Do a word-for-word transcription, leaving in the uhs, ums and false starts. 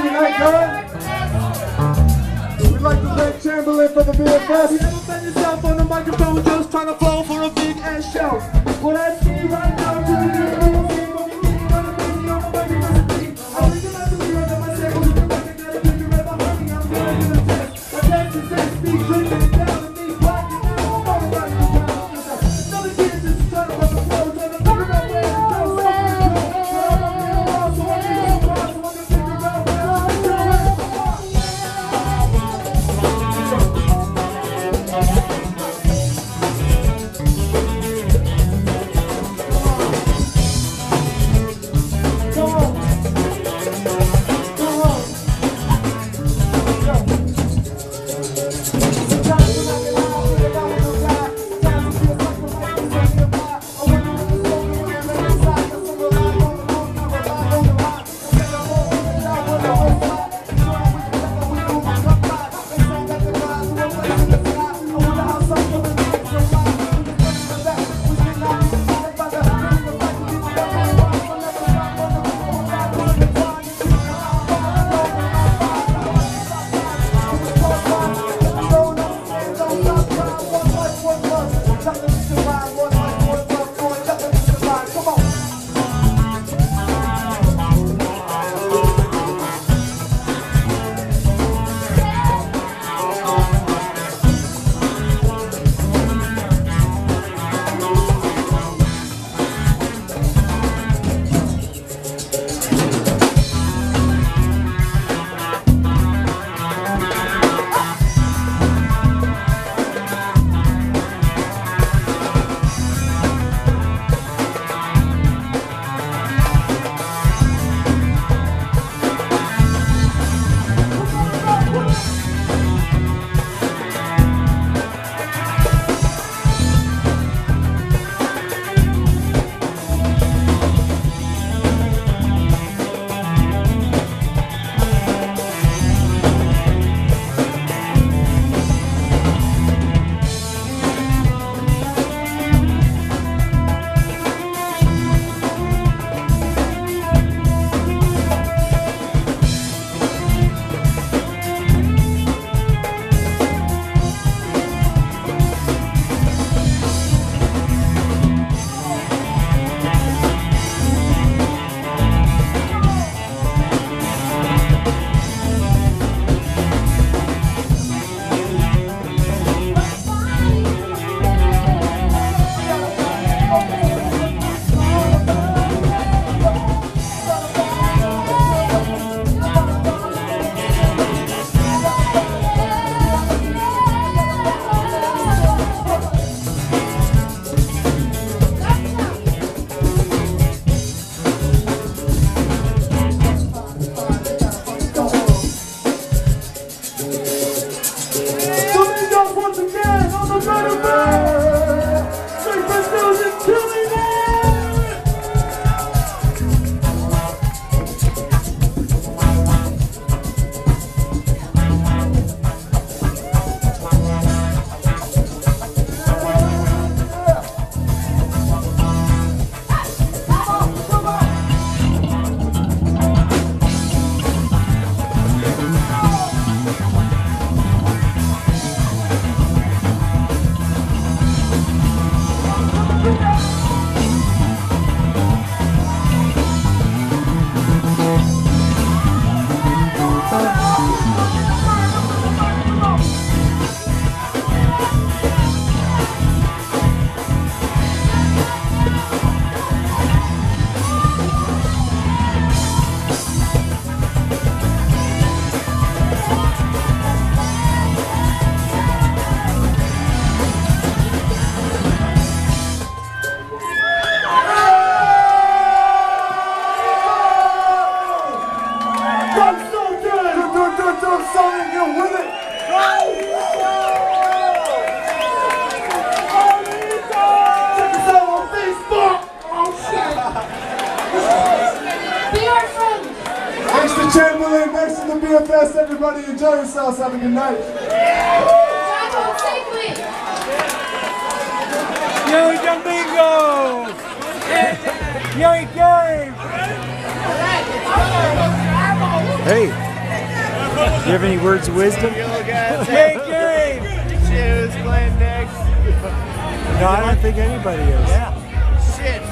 tonight, guys. We'd like to thank Chamberlain for the B F S. You ever found yourself on the microphone just trying to flow for a big ass show? What I see right now is really good. Chamberlain, next to the B F S. Everybody enjoy yourselves. Have a good night. Travel safely. Yo, amigos! Yo, game! Hey! you have any words of wisdom? Great game! Shit, who's playing next? No, I don't think anybody is. Yeah.